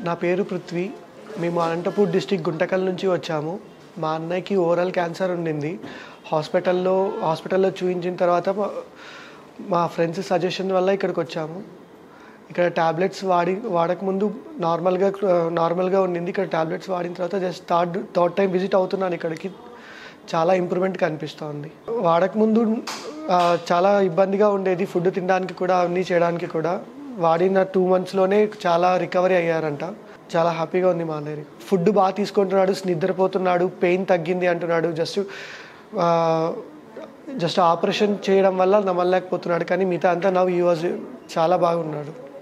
నా పేరు పృథ్వీ. మేము అనంతపూర్ డిస్ట్రిక్ట్ గుంటకల్ నుంచి వచ్చాము. మా అన్నయ్యకి ఓరల్ క్యాన్సర్ ఉండింది. హాస్పిటల్లో చూయించిన తర్వాత మా ఫ్రెండ్స్ సజెషన్ వల్ల ఇక్కడికి వచ్చాము. ఇక్కడ టాబ్లెట్స్ వాడకముందు నార్మల్గా ఉండింది. ఇక్కడ టాబ్లెట్స్ వాడిన తర్వాత జస్ట్ థర్డ్ టైం విజిట్ అవుతున్నాను ఇక్కడికి. చాలా ఇంప్రూవ్మెంట్ కనిపిస్తోంది. వాడకముందు చాలా ఇబ్బందిగా ఉండేది, ఫుడ్ తినడానికి కూడా అన్నీ చేయడానికి కూడా. వాడిన 2 monthsలోనే చాలా రికవరీ అయ్యారంట. చాలా హ్యాపీగా ఉంది మా అన్నయ్య. ఫుడ్ బాగా తీసుకుంటున్నాడు, నిద్రపోతున్నాడు, పెయిన్ తగ్గింది అంటున్నాడు. జస్ట్ ఆపరేషన్ చేయడం వల్ల నమ్మలేకపోతున్నాడు, కానీ మిగతా అంతా చాలా బాగున్నాడు.